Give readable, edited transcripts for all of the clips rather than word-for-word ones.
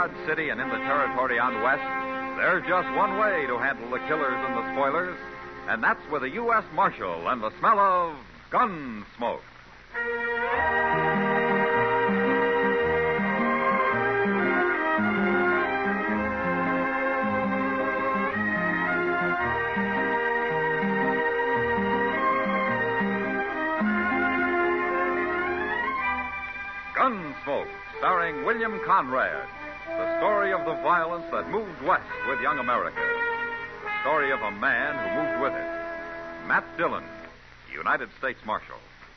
Dodge City and in the territory on west, there's just one way to handle the killers and the spoilers, and that's with a U.S. Marshal and the smell of gun smoke. Gunsmoke, starring William Conrad. The story of the violence that moved west with young America. The story of a man who moved with it. Matt Dillon, United States Marshal.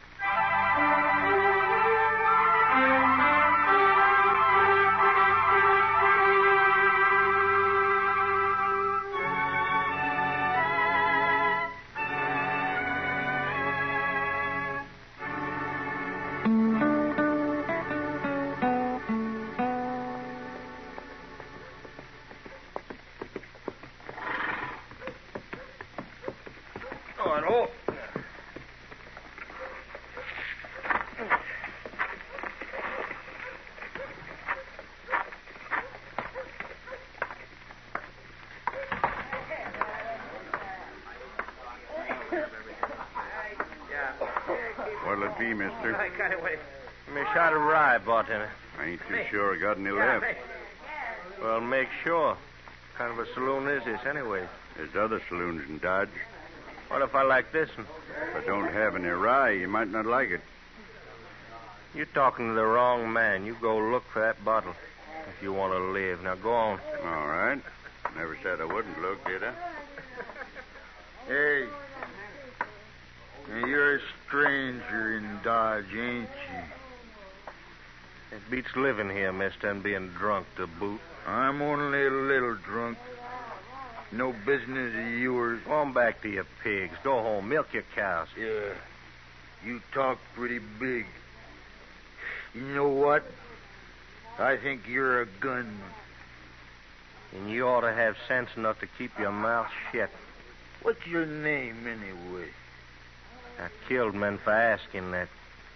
What'll it be, mister? I got away. Me shot of rye, bartender. I ain't too sure I got any left. Well, make sure. What kind of a saloon is this, anyway? There's other saloons in Dodge. What if I like this one? If I don't have any rye, you might not like it. You're talking to the wrong man. You go look for that bottle if you want to live. Now, go on. All right. Never said I wouldn't look, did I? Hey. You're a stranger in Dodge, ain't you? It beats living here, mister, and being drunk to boot. I'm only a little drunk. No business of yours. Go on back to your pigs. Go home. Milk your cows. Yeah. You talk pretty big. You know what? I think you're a gunman. And you ought to have sense enough to keep your mouth shut. What's your name, anyway? I killed men for asking that.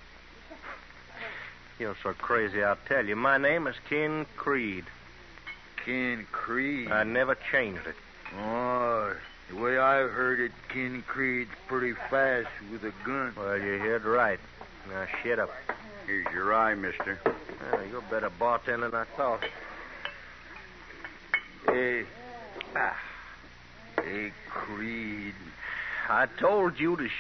You're so crazy, I'll tell you. My name is Ken Creed. Ken Creed? I never changed it. Oh, the way I've heard it, Ken Creed's pretty fast with a gun. Well, you heard right. Now, shut up. Here's your rye, mister. You're a better bartender than I thought. Hey. Hey, Creed. I told you to...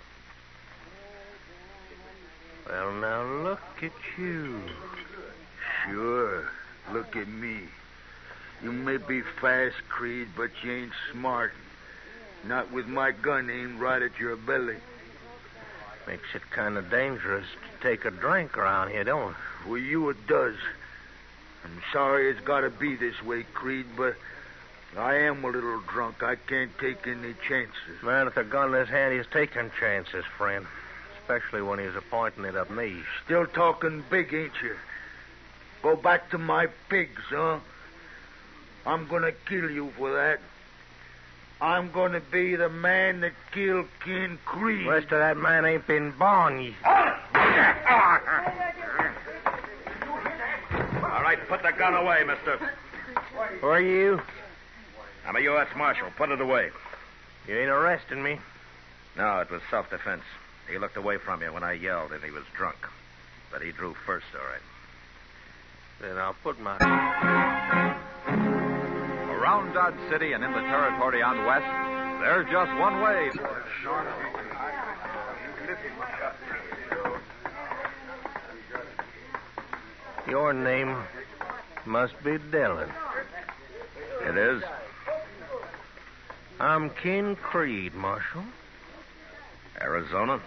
Well, now, look at you. Sure. Look at me. You may be fast, Creed, but you ain't smart. Not with my gun aimed right at your belly. Makes it kind of dangerous to take a drink around here, don't it? For you, it does. I'm sorry it's got to be this way, Creed, but I am a little drunk. I can't take any chances. Man with a gun in his hand, he's taking chances, friend. Especially when he's pointing it at me. Still talking big, ain't you? Go back to my pigs, huh? I'm going to kill you for that. I'm going to be the man that killed Ken Creed. The rest of that man ain't been born yet. All right, put the gun away, mister. Who are you? I'm a U.S. Marshal. Put it away. You ain't arresting me. No, it was self-defense. He looked away from you when I yelled, and he was drunk. But he drew first, all right. Then I'll put my... Around Dodge City and in the territory on west, there's just one way. Your name must be Dillon. It is? I'm Ken Creed, Marshal. Arizona?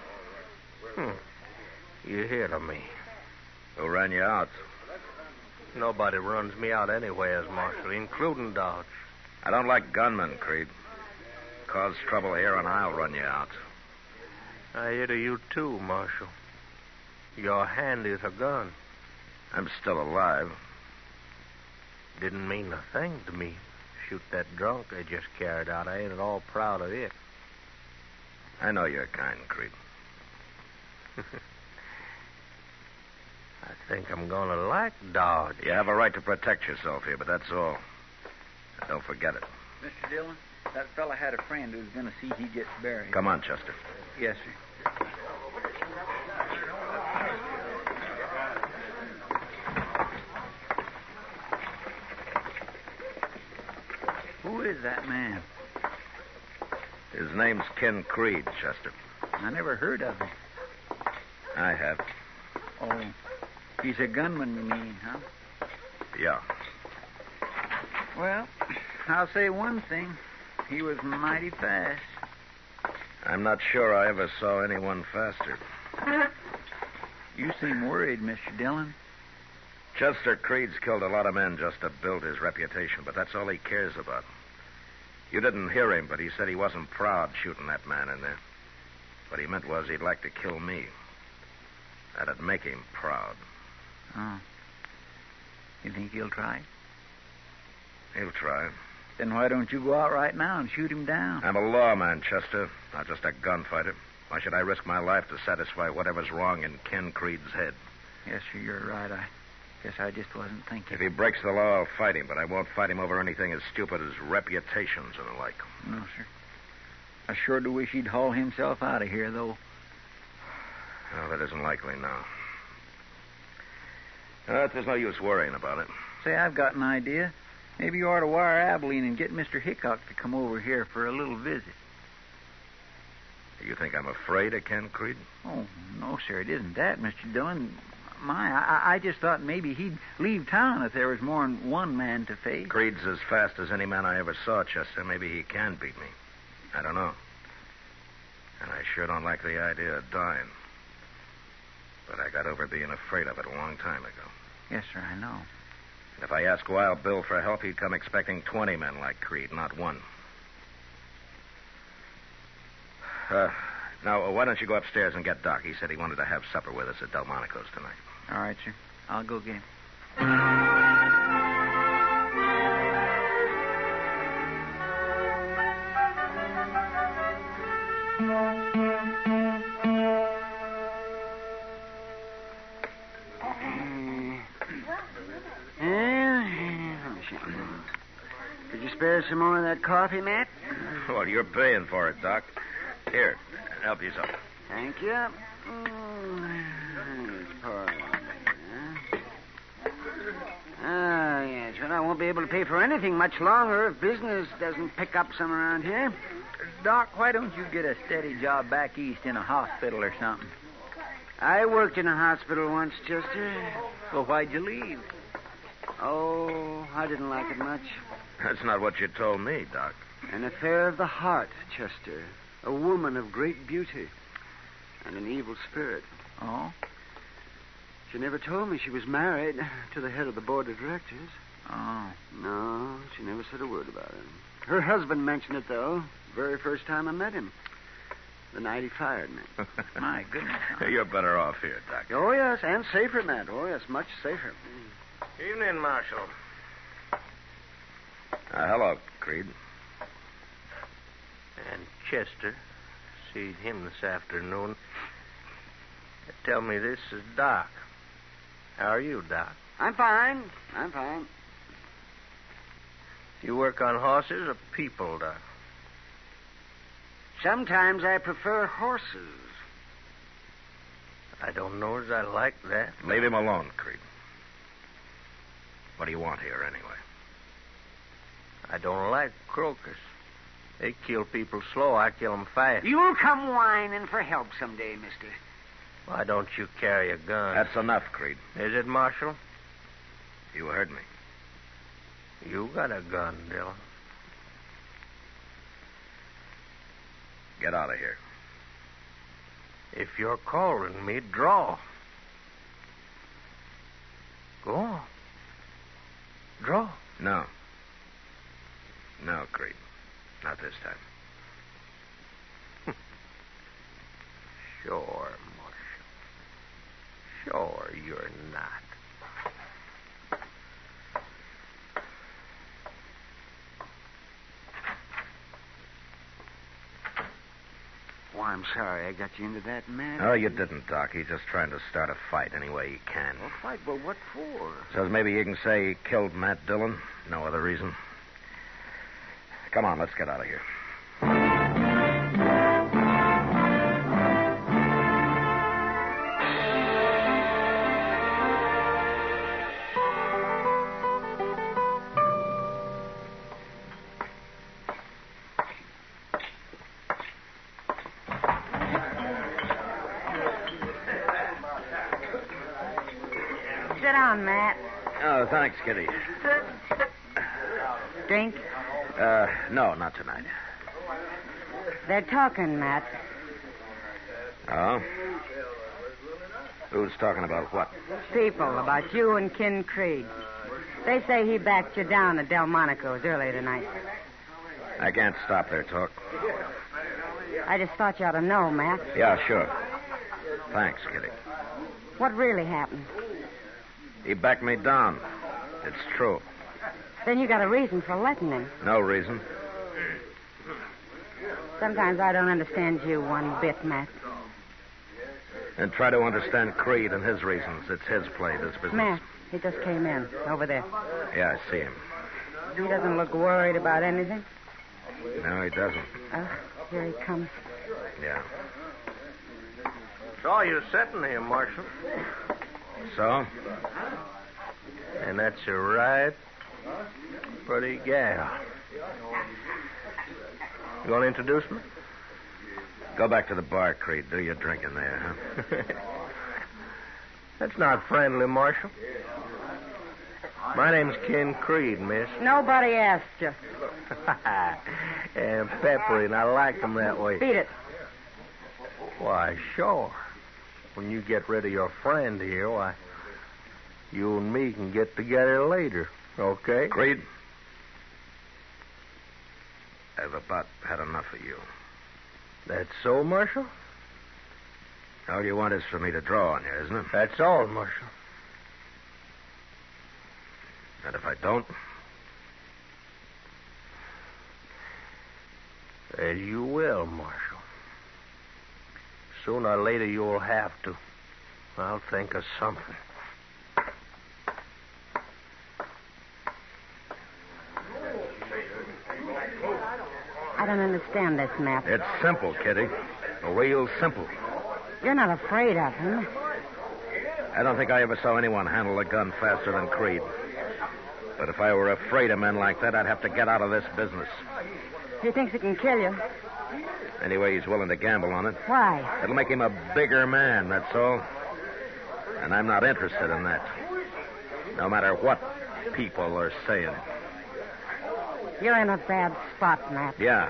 You heard of me. Who ran you out? Nobody runs me out anywheres, Marshal, including Dodge. I don't like gunmen, Creed. Cause trouble here and I'll run you out. I hear to you, too, Marshal. Your hand is a gun. I'm still alive. Didn't mean a thing to me. Shoot that drunk they just carried out. I ain't at all proud of it. I know you're kind, Creed. I think I'm going to like Dodge. You have a right to protect yourself here, but that's all. And don't forget it. Mr. Dillon, that fella had a friend who's going to see he gets buried. Come on, Chester. Yes, sir. Who is that man? His name's Ken Creed, Chester. I never heard of him. I have. Oh, he's a gunman, you mean, huh? Yeah. Well, I'll say one thing. He was mighty fast. I'm not sure I ever saw anyone faster. You seem worried, Mr. Dillon. Chester Creed's killed a lot of men just to build his reputation, but that's all he cares about. You didn't hear him, but he said he wasn't proud shooting that man in there. What he meant was he'd like to kill me. That'd make him proud. Oh. You think he'll try? He'll try. Then why don't you go out right now and shoot him down? I'm a lawman, Chester, not just a gunfighter. Why should I risk my life to satisfy whatever's wrong in Ken Creed's head? Yes, sir, you're right. I guess I just wasn't thinking. If he breaks the law, I'll fight him, but I won't fight him over anything as stupid as reputations and the like. No, sir. I sure do wish he'd haul himself out of here, though. Well, that isn't likely now. There's no use worrying about it. Say, I've got an idea. Maybe you ought to wire Abilene and get Mr. Hickok to come over here for a little visit. You think I'm afraid of Ken Creed? Oh, no, sir, it isn't that, Mr. Dillon. I just thought maybe he'd leave town if there was more than one man to face. Creed's as fast as any man I ever saw, Chester. Maybe he can beat me. I don't know. And I sure don't like the idea of dying. But I got over being afraid of it a long time ago. Yes, sir, I know. And if I asked Wild Bill for help, he'd come expecting 20 men like Creed, not one. Now, why don't you go upstairs and get Doc? He said he wanted to have supper with us at Delmonico's tonight. All right, sir. I'll go get him. Could you spare some more of that coffee, Matt? Well, you're paying for it, Doc. Here, help yourself. Thank you. Yes. Well, I won't be able to pay for anything much longer if business doesn't pick up some around here. Doc, why don't you get a steady job back east in a hospital or something? I worked in a hospital once, Chester. Well, why'd you leave? Oh, I didn't like it much. That's not what you told me, Doc. An affair of the heart, Chester. A woman of great beauty and an evil spirit. Oh? She never told me she was married to the head of the board of directors. Oh. No, she never said a word about it. Her husband mentioned it, though, very first time I met him. The night he fired me. My goodness. You're better off here, Doc. Oh, yes, and safer, Matt. Oh, yes, much safer. Evening, Marshal. Hello, Creed. And Chester. See him this afternoon. Tell me, this is Doc. How are you, Doc? I'm fine. You work on horses or people, Doc? Sometimes I prefer horses. I don't know as I like that. Leave him alone, Creed. What do you want here, anyway? I don't like croakers. They kill people slow. I kill them fast. You'll come whining for help someday, mister. Why don't you carry a gun? That's enough, Creed. Is it, Marshal? You heard me. You got a gun, Dillon. Get out of here. If you're calling me, draw. Go on. Draw. No. No, Creed. Not this time. Sure, Marshal. Sure, you're not. Oh, I'm sorry I got you into that, man. Oh, you didn't, Doc. He's just trying to start a fight any way he can. Well, fight? Well, what for? Says maybe you can say he killed Matt Dillon. No other reason. Come on, let's get out of here. Sit down, Matt. Oh, thanks, Kitty. Drink? No, not tonight. They're talking, Matt. Oh? Who's talking about what? People about you and Ken Creed. They say he backed you down at Delmonico's earlier tonight. I can't stop their talk. I just thought you ought to know, Matt. Yeah, sure. Thanks, Kitty. What really happened? He backed me down. It's true. Then you got a reason for letting him. No reason. Sometimes I don't understand you one bit, Matt. And try to understand Creed and his reasons. It's his play, this business. Matt, he just came in, over there. Yeah, I see him. He doesn't look worried about anything. No, he doesn't. Here he comes. Yeah. Saw you sitting here, Marshal. So? And that's a right pretty gal. You want to introduce me? Go back to the bar, Creed. Do your drinking there, huh? That's not friendly, Marshal. My name's Ken Creed, miss. Nobody asked you. And peppery, and I like them that way. Beat it. Why, sure. When you get rid of your friend here, why, you and me can get together later, okay? Creed, I've about had enough of you. That's so, Marshal? All you want is for me to draw on you, isn't it? That's all, Marshal. And if I don't? Well, you will, Marshal. Sooner or later, you'll have to. I'll think of something. I don't understand this, Matt. It's simple, Kitty. Real simple. You're not afraid of him. I don't think I ever saw anyone handle a gun faster than Creed. But if I were afraid of men like that, I'd have to get out of this business. He thinks he can kill you. Anyway, he's willing to gamble on it. Why? It'll make him a bigger man, that's all. And I'm not interested in that. No matter what people are saying. You're in a bad spot, Matt. Yeah,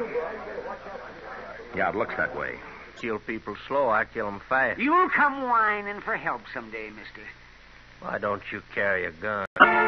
it looks that way. Kill people slow, I kill them fast. You'll come whining for help someday, mister. Why don't you carry a gun?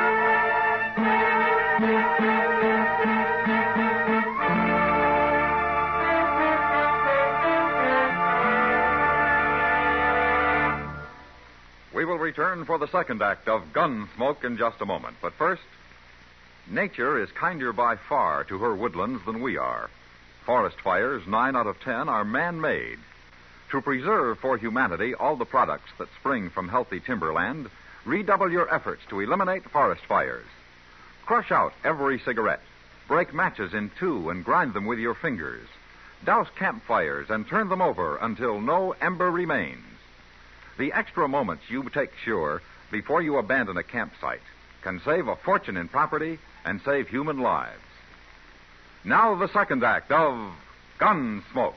We will return for the second act of Gunsmoke in just a moment. But first, nature is kinder by far to her woodlands than we are. Forest fires, 9 out of 10, are man-made. To preserve for humanity all the products that spring from healthy timberland, redouble your efforts to eliminate forest fires. Crush out every cigarette. Break matches in two and grind them with your fingers. Douse campfires and turn them over until no ember remains. The extra moments you take sure before you abandon a campsite can save a fortune in property and save human lives. Now the second act of Gunsmoke.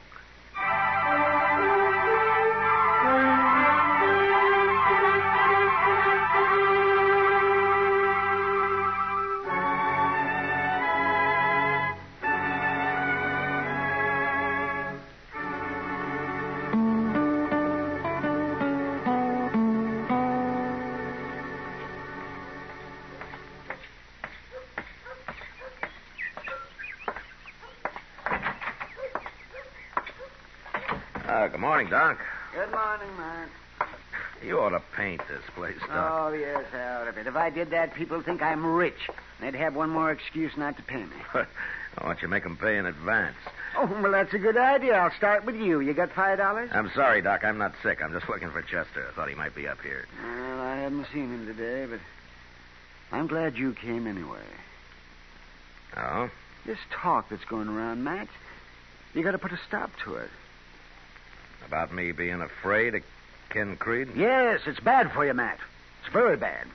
Good morning, Doc. Good morning, man. You ought to paint this place, Doc. Oh, yes, out of it. If I did that, people think I'm rich. They'd have one more excuse not to pay me. Why don't you make them pay in advance? Oh, well, that's a good idea. I'll start with you. You got $5? I'm sorry, Doc. I'm not sick. I'm just looking for Chester. I thought he might be up here. Well, I haven't seen him today, but I'm glad you came anyway. Oh? This talk that's going around, Matt, you got to put a stop to it. About me being afraid of Ken Creed? Yes, it's bad for you, Matt. It's very bad.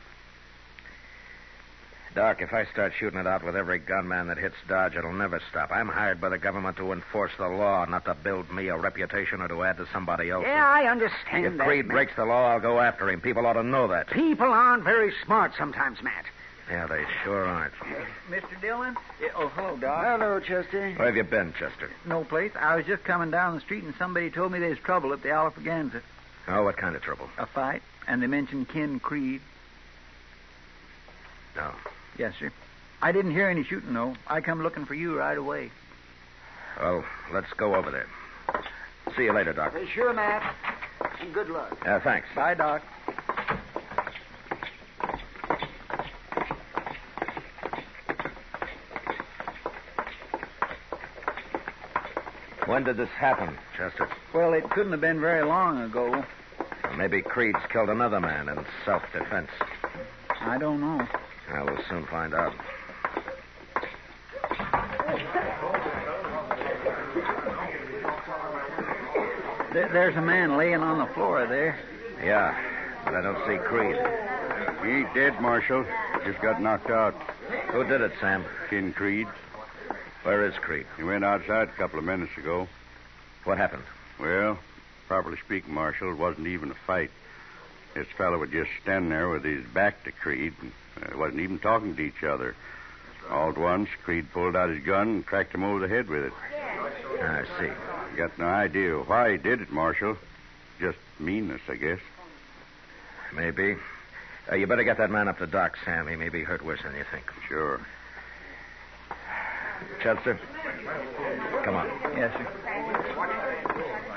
Doc, if I start shooting it out with every gunman that hits Dodge, it'll never stop. I'm hired by the government to enforce the law, not to build me a reputation or to add to somebody else's. Yeah, I understand If that, Creed Matt. breaks the law, I'll go after him. People ought to know that. People aren't very smart sometimes, Matt. Yeah, they sure aren't. Mr. Dillon? Oh, hello, Doc. Hello, Chester. Where have you been, Chester? No place. I was just coming down the street and somebody told me there's trouble at the Alfraganza. Oh, what kind of trouble? A fight. And they mentioned Ken Creed. No. Yes, sir. I didn't hear any shooting, though. I come looking for you right away. Well, let's go over there. See you later, Doc. Sure, Matt. And good luck. Thanks. Bye, Doc. When did this happen, Chester? Well, it couldn't have been very long ago. Well, maybe Creed's killed another man in self-defense. I don't know. Well, we'll soon find out. There's a man laying on the floor there. Yeah, but I don't see Creed. He ain't dead, Marshal. Just got knocked out. Who did it, Sam? Ken Creed. Where is Creed? He went outside a couple of minutes ago. What happened? Well, properly speaking, Marshal, it wasn't even a fight. This fellow was just standing there with his back to Creed and wasn't even talking to each other. All at once, Creed pulled out his gun and cracked him over the head with it. I see. Got no idea why he did it, Marshal. Just meanness, I guess. Maybe. You better get that man up to Doc, Sam. He may be hurt worse than you think. Sure. Chester, come on. Yes, sir.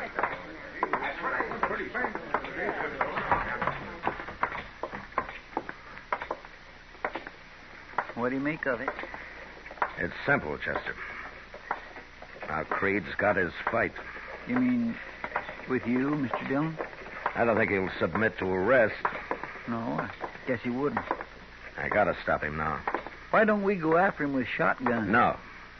What do you make of it? It's simple, Chester. Now, Creed's got his fight. You mean with you, Mr. Dillon? I don't think he'll submit to arrest. No, I guess he wouldn't. I gotta stop him now. Why don't we go after him with shotguns? No.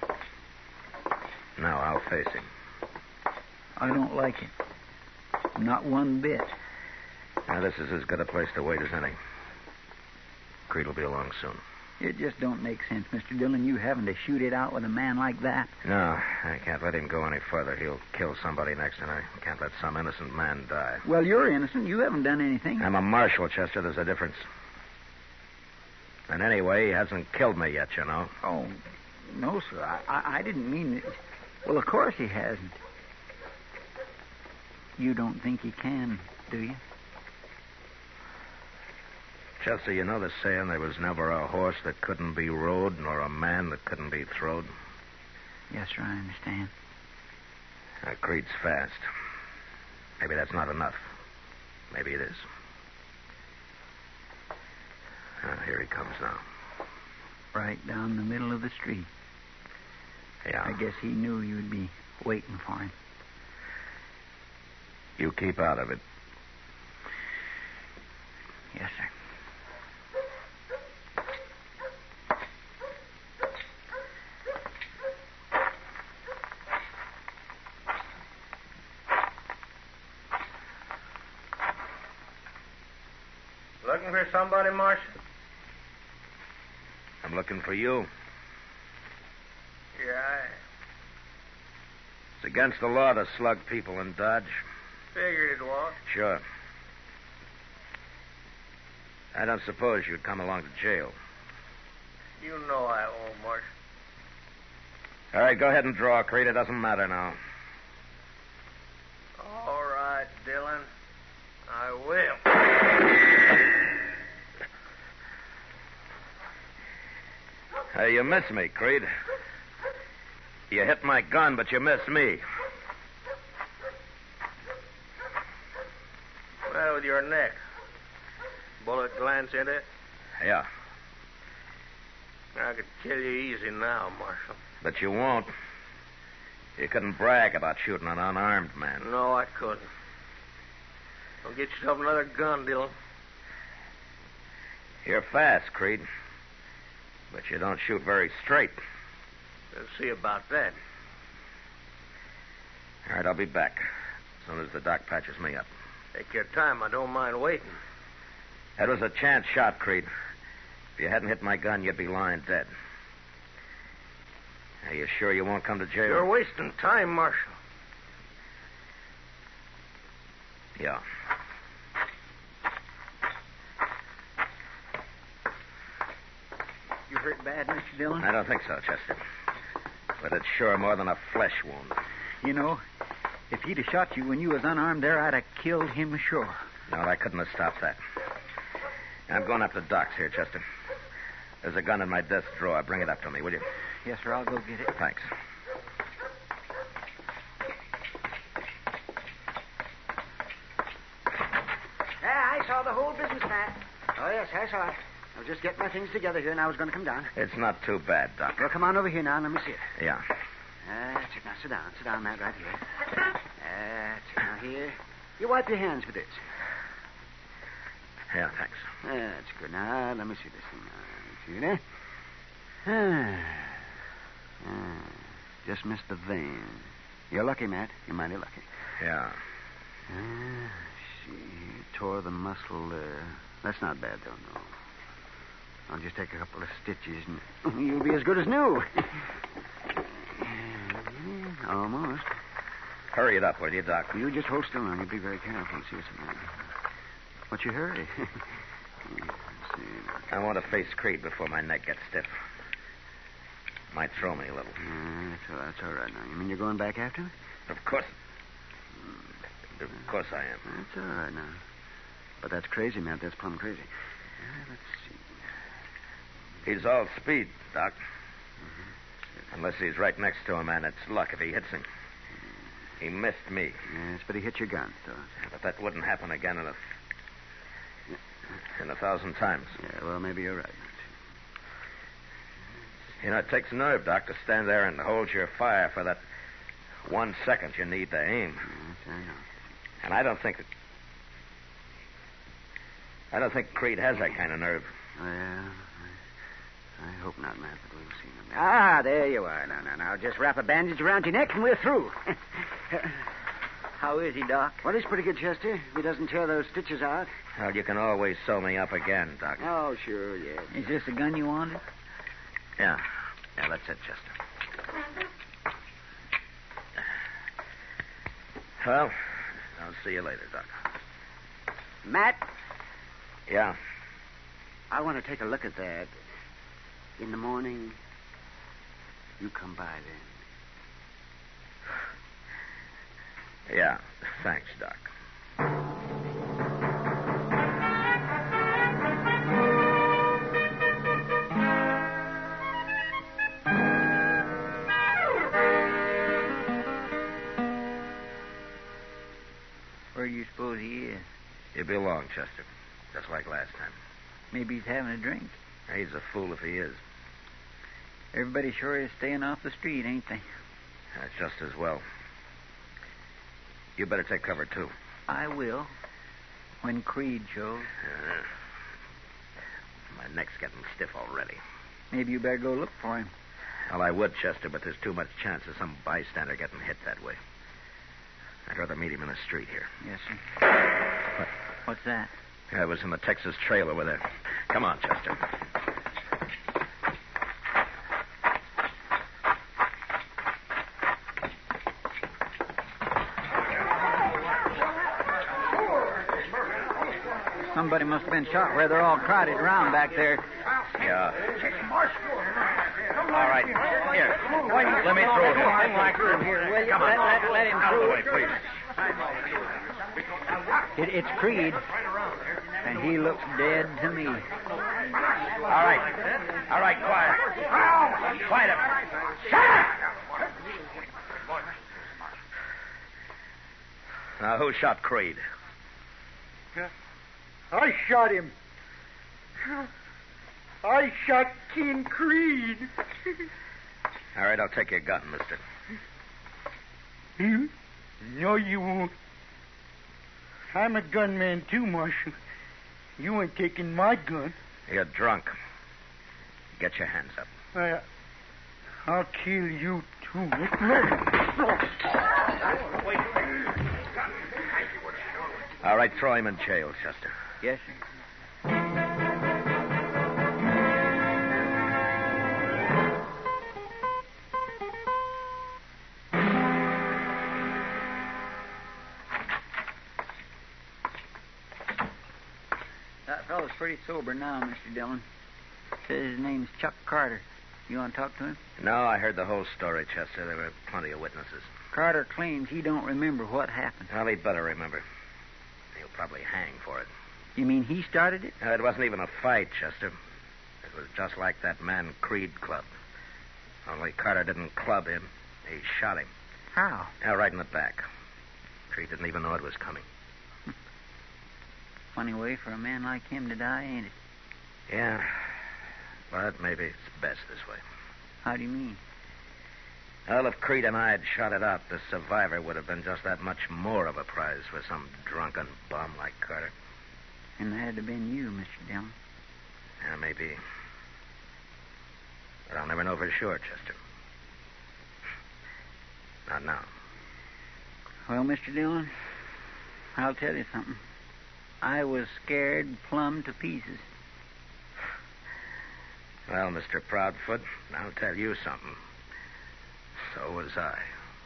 No, I'll face him. I don't like it. Not one bit. Now, this is as good a place to wait as any. Creed will be along soon. It just don't make sense, Mr. Dillon, you having to shoot it out with a man like that. No, I can't let him go any further. He'll kill somebody next, and I can't let some innocent man die. Well, you're innocent. You haven't done anything. I'm a marshal, Chester. There's a difference. And anyway, he hasn't killed me yet, you know. Oh, no, sir. I didn't mean it. Well, of course he hasn't. You don't think he can, do you? Chester, you know the saying, there was never a horse that couldn't be rode, nor a man that couldn't be throwed? Yes, sir, I understand. Creed's fast. Maybe that's not enough. Maybe it is. Here he comes now. Right down the middle of the street. Yeah. I guess he knew you'd be waiting for him. You keep out of it. Yes, sir. Looking for somebody, Marshal? I'm looking for you. Yeah, It's against the law to slug people in Dodge. I figured it was. Sure. I don't suppose you'd come along to jail. You know I won't, Marshal. All right, go ahead and draw, Creed. It doesn't matter now. All right, Dillon. I will. You missed me, Creed. You hit my gun, but you missed me. Well, with your neck. Bullet glance into it? Yeah, I could kill you easy now, Marshal. but you won't. You couldn't brag about shooting an unarmed man. No, I couldn't. Don't get yourself another gun, Dillon. You're fast, Creed. But you don't shoot very straight. We'll see about that. All right, I'll be back as soon as the doc patches me up. Take your time. I don't mind waiting. That was a chance shot, Creed. If you hadn't hit my gun, you'd be lying dead. Are you sure you won't come to jail? You're wasting time, Marshal. Yeah. You hurt bad, Mr. Dillon? I don't think so, Chester. But it's sure more than a flesh wound. You know, if he'd have shot you when you was unarmed there, I'd have killed him sure. No, I couldn't have stopped that. I'm going up to Doc's here, Chester. There's a gun in my desk drawer. Bring it up to me, will you? Yes, sir, I'll go get it. Thanks. Yeah, I saw the whole business, Matt. Oh, yes, I saw it. I was just getting my things together here, and I was going to come down. It's not too bad, Doc. Well, come on over here now, and let me see it. Yeah. That's it. Now, sit down. Sit down, Matt, right here. That's it. Now, here. You wipe your hands with this. Yeah, thanks. That's good. Now, let me see this thing. Now, see there? Just missed the vein. You're lucky, Matt. You're mighty lucky. Yeah. See. Tore the muscle there. That's not bad, though, no. I'll just take a couple of stitches, and you'll be as good as new. Almost. Hurry it up, will you, Doc? You just hold still now. You be very careful. See what's the matter. What's your hurry? Let's see. I want to face Creed before my neck gets stiff. Might throw me a little. That's all right now. You mean you're going back after him? Of course. Of course I am. That's all right now. But that's crazy, Matt. That's plumb crazy. Let's see. He's all speed, Doc. Unless he's right next to him, and it's luck if he hits him. He missed me. Yes, but he hit your gun, so. But that wouldn't happen again in 1,000 times. Yeah, well, maybe you're right. You know, it takes nerve, Doc, to stand there and hold your fire for that 1 second you need to aim. Yes, I know. And I don't think Creed has that kind of nerve. Well, I hope not, Matt, but we'll see. Ah, there you are. Now, just wrap a bandage around your neck and we're through. How is he, Doc? Well, he's pretty good, Chester. If he doesn't tear those stitches out. Well, you can always sew me up again, Doc. Oh, sure, yeah. Is this the gun you wanted? Yeah. Yeah, that's it, Chester. Well, I'll see you later, Doc. Matt? Yeah. I want to take a look at that. In the morning, you come by then. Yeah. Thanks, Doc. Where do you suppose he is? You belong, Chester. Just like last time. Maybe he's having a drink. He's a fool if he is. Everybody sure is staying off the street, ain't they? That's just as well. You better take cover, too. I will. When Creed shows. My neck's getting stiff already. Maybe you better go look for him. Well, I would, Chester, but there's too much chance of some bystander getting hit that way. I'd rather meet him in the street here. Yes, sir. What's that? I was in the Texas Trail over there. Come on, Chester. Somebody must have been shot where they're all crowded around back there. Yeah. All right. Here. Let me through here. Will you? Come on. Let him Out of the through. way, please. It's Creed. And he looks dead to me. All right. All right, quiet. Quiet up. Shut up! Now, who shot Creed? I shot him. I shot King Creed. All right, I'll take your gun, mister. No, you won't. I'm a gunman, too, Marshal. You ain't taking my gun. You're drunk. Get your hands up. I'll kill you, too. All right, throw him in jail, Chester. Yes, sir. That fellow's pretty sober now, Mr. Dillon. Says his name's Chuck Carter. You want to talk to him? No, I heard the whole story, Chester. There were plenty of witnesses. Carter claims he don't remember what happened. Well, he'd better remember. He'll probably hang for it. You mean he started it? It wasn't even a fight, Chester. It was just like that man Creed clubbed. Only Carter didn't club him. He shot him. How? Right in the back. Creed didn't even know it was coming. Funny way for a man like him to die, ain't it? Yeah. But maybe it's best this way. How do you mean? Well, if Creed and I had shot it out, the survivor would have been just that much more of a prize for some drunken bum like Carter. And that'd have been you, Mr. Dillon. Yeah, maybe. But I'll never know for sure, Chester. Not now. Well, Mr. Dillon, I'll tell you something. I was scared plumb to pieces. Well, Mr. Proudfoot, I'll tell you something. So was I.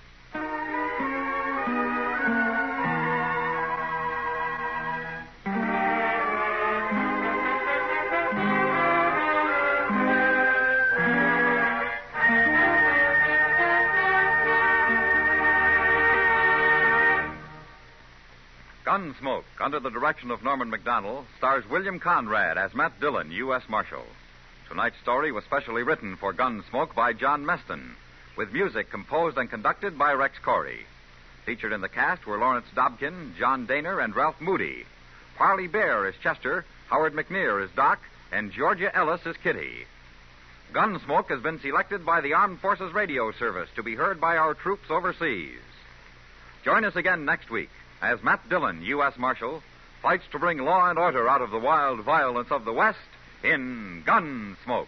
Gunsmoke, under the direction of Norman Macdonnell, stars William Conrad as Matt Dillon, U.S. Marshal. Tonight's story was specially written for Gunsmoke by John Meston, with music composed and conducted by Rex Corey. Featured in the cast were Lawrence Dobkin, John Daner, and Ralph Moody. Parley Bear is Chester, Howard McNear is Doc, and Georgia Ellis is Kitty. Gunsmoke has been selected by the Armed Forces Radio Service to be heard by our troops overseas. Join us again next week as Matt Dillon, U.S. Marshal, fights to bring law and order out of the wild violence of the West in Gunsmoke.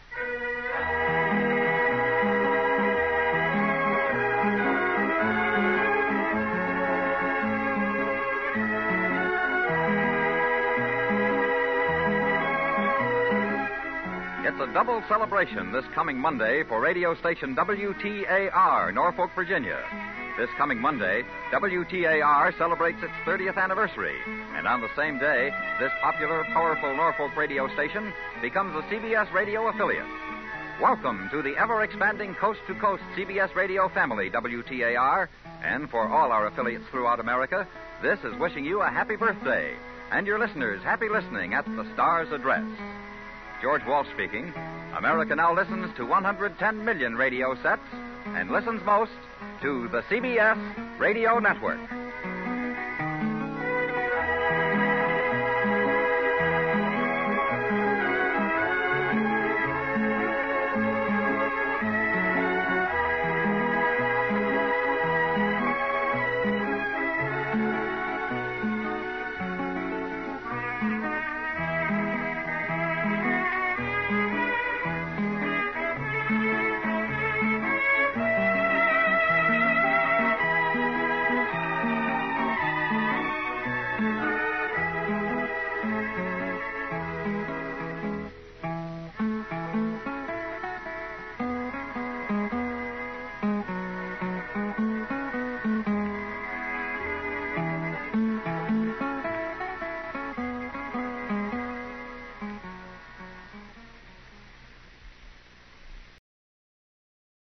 It's a double celebration this coming Monday for radio station WTAR, Norfolk, Virginia. This coming Monday, WTAR celebrates its 30th anniversary. And on the same day, this popular, powerful Norfolk radio station becomes a CBS radio affiliate. Welcome to the ever-expanding coast-to-coast CBS radio family, WTAR. And for all our affiliates throughout America, this is wishing you a happy birthday. And your listeners, happy listening at the Star's address. George Walsh speaking. America now listens to 110 million radio sets and listens most to the CBS Radio Network.